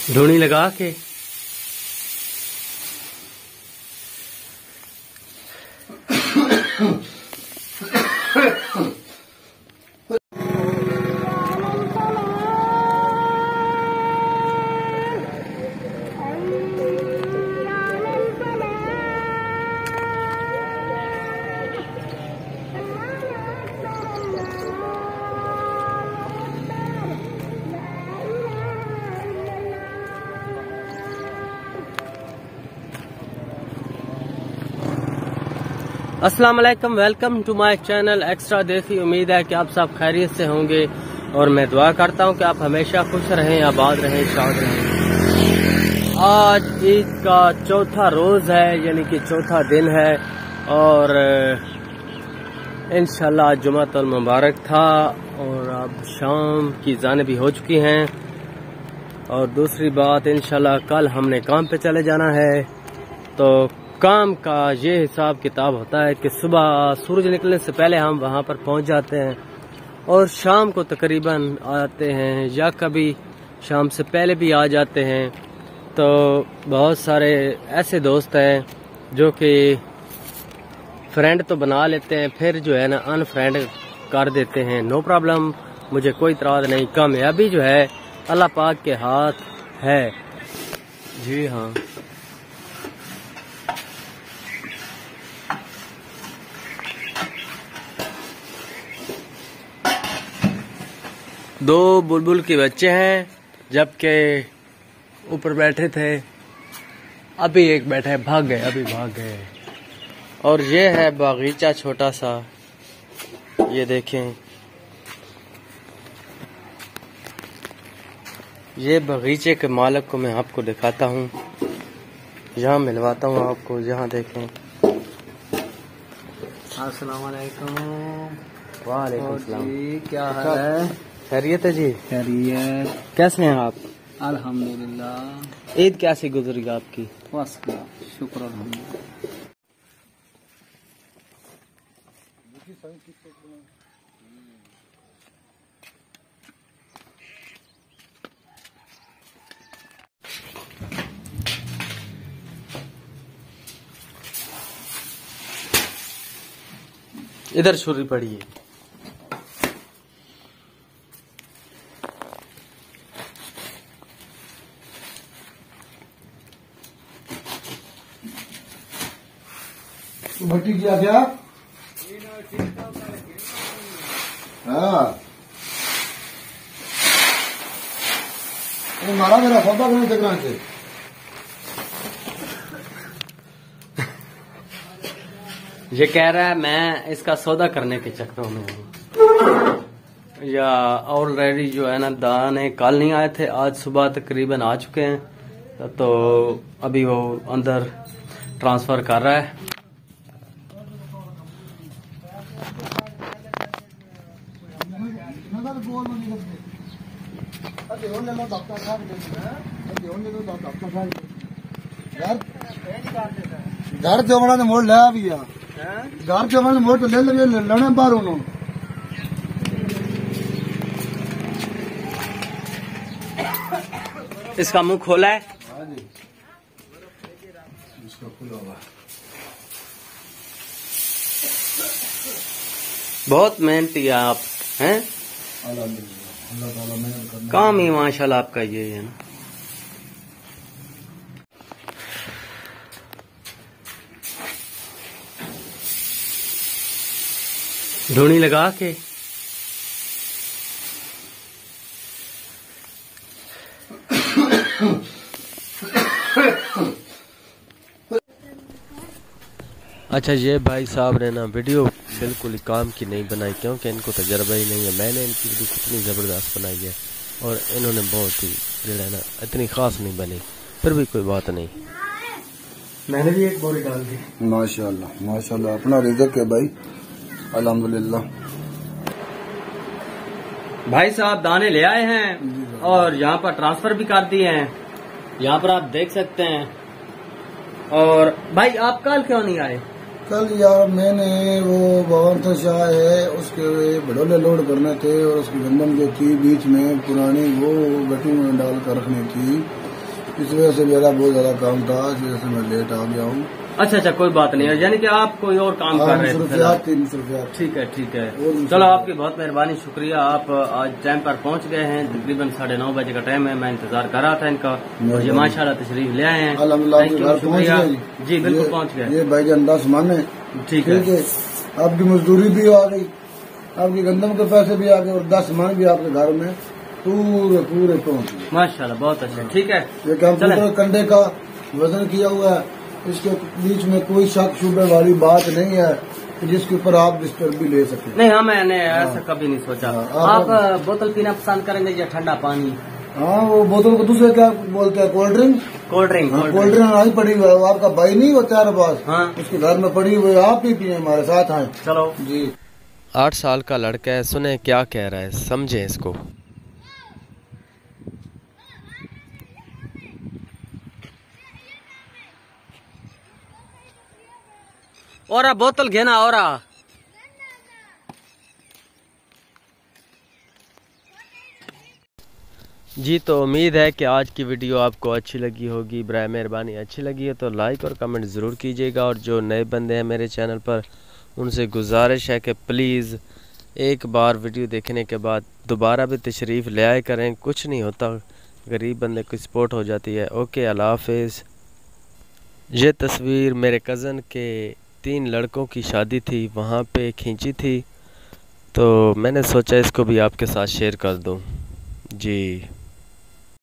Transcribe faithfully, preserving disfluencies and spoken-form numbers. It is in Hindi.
धूनी लगा के अस्सलाम वालेकुम, welcome to my channel extra Desi. उम्मीद है कि आप सब खैरियत से होंगे और मैं दुआ करता हूं कि आप हमेशा खुश रहें, आबाद रहें, शाद रहें। आज ईद का चौथा रोज है, यानी कि चौथा दिन है और इंशाल्लाह जुमातुल मुबारक था और अब शाम की जाने भी हो चुकी हैं। और दूसरी बात, इंशाल्लाह कल हमने काम पे चले जाना है। तो काम का ये हिसाब किताब होता है कि सुबह सूरज निकलने से पहले हम वहाँ पर पहुँच जाते हैं और शाम को तकरीबन आते हैं या कभी शाम से पहले भी आ जाते हैं। तो बहुत सारे ऐसे दोस्त हैं जो कि फ्रेंड तो बना लेते हैं, फिर जो है ना अनफ्रेंड कर देते हैं। नो प्रॉब्लम, मुझे कोई इतराज नहीं। कामयाबी जो है अल्लाह पाक के हाथ है। जी हाँ, दो बुलबुल के बच्चे हैं, जबकि ऊपर बैठे थे, अभी एक बैठा है, भाग गए, अभी भाग गए। और ये है बागीचा छोटा सा, ये देखें, ये बगीचे के मालिक को मैं आपको दिखाता हूँ, यहाँ मिलवाता हूँ आपको। यहाँ देखें। अस्सलाम वालेकुम। वालेकुम सलाम। क्या हाल है? खैरियत है जी? खैरियत। कैसे हैं आप? अल्हम्दुलिल्लाह। ईद कैसी गुजरी आपकी? बस शुक्र अल्हम्दुलिल्लाह। इधर छुरी पड़ी है। भट्टी किया क्या? हाँ, मारा मेरा सौदा करने चक्रा से। ये कह रहा है मैं इसका सौदा करने के चक्रों में हूँ। या ऑलरेडी जो है ना दाने कल नहीं आए थे, आज सुबह तकरीबन आ चुके हैं। तो अभी वो अंदर ट्रांसफर कर रहा है। घर चौबड़ा ने मोड़ लिया भी घर चौबड़ा ने मोड़ तो ले ले लेने बाहर उन्होंने। इसका मुंह खोला है। हाँ जी, इसका खुला हुआ। बहुत मेहनती है आप हैं। अल्हम्दुलिल्लाह, अल्लाह ताला मेहनत करना। काम ही माशाल्लाह आपका ये है ना। धूनी लगा के अच्छा, ये भाई साहब ने ना वीडियो बिल्कुल काम की नहीं बनाई, क्योंकि इनको तजर्बा ही नहीं है। मैंने इनकी वीडियो कितनी ज़बरदस्त बनाई है और इन्होंने बहुत ही जो है ना इतनी ख़ास नहीं बनी, फिर भी कोई बात नहीं। मैंने भी एक बोरी डाल दी। माशाल्लाह माशाल्लाह, अपना रिज़्क है भाई, अल्हम्दुलिल्लाह। भाई साहब दाने ले आए हैं और यहाँ पर ट्रांसफर भी कर दिए हैं, यहाँ पर आप देख सकते हैं। और भाई आप कल क्यों नहीं आए? कल यार मैंने वो भवन तो शाह है उसके बड़ोले लोड करने थे और उसकी गंदम जो थी बीच में पुरानी वो गट्टू में डाल कर रखनी थी, इस वजह से मेरा बहुत ज्यादा काम था, इस वजह से मैं लेट आ गया हूँ। अच्छा अच्छा, कोई बात नहीं है, यानी कि आप कोई और काम कर रहे थे। तीन सौ रुपया। ठीक है ठीक है, चलो आपकी बहुत मेहरबानी, शुक्रिया। आप आज टाइम पर पहुंच गए हैं, तकरीबन साढ़े नौ बजे का टाइम है, मैं इंतजार कर रहा था इनका, और ये माशाल्लाह तशरीफ ले आए हैं। शुक्रिया जी, बिल्कुल पहुंच गए। ये भाईजान दस मन है। ठीक है, आपकी मजदूरी भी आ गई, आपकी गंदम के पैसे भी आ गए, और दस मन भी आपके घर में पूरे पूरे पहुंच गए। माशाल्लाह, बहुत अच्छा। ठीक है, ये कंप्यूटर कंडे का वजन किया हुआ है, इसके बीच में कोई शक शुबे वाली बात नहीं है जिसके ऊपर आप डिस्टर्ब भी ले सकते। नहीं, हाँ मैंने ऐसा कभी नहीं सोचा। आप बोतल पीना पसंद करेंगे या ठंडा पानी? हाँ, वो बोतल को दूसरे क्या बोलते हैं, cold drink. Cold drink, cold drink आई पड़ी हुई है, आपका भाई नहीं होता है पास, हाँ उसके घर में पड़ी हुई है, आप ही पिए हमारे साथ आए। चलो जी। आठ साल का लड़का है, सुने क्या कह रहा है, समझे इसको। और बोतल घेना और जी। तो उम्मीद है कि आज की वीडियो आपको अच्छी लगी होगी। बराए मेहरबानी अच्छी लगी है तो लाइक और कमेंट ज़रूर कीजिएगा, और जो नए बंदे हैं मेरे चैनल पर उनसे गुजारिश है कि प्लीज़ एक बार वीडियो देखने के बाद दोबारा भी तशरीफ़ ले आए करें, कुछ नहीं होता, गरीब बंदे की सपोर्ट हो जाती है। ओके, अल्लाह हाफिज़। ये तस्वीर मेरे कज़न के तीन लड़कों की शादी थी, वहाँ पे खींची थी, तो मैंने सोचा इसको भी आपके साथ शेयर कर दूँ जी।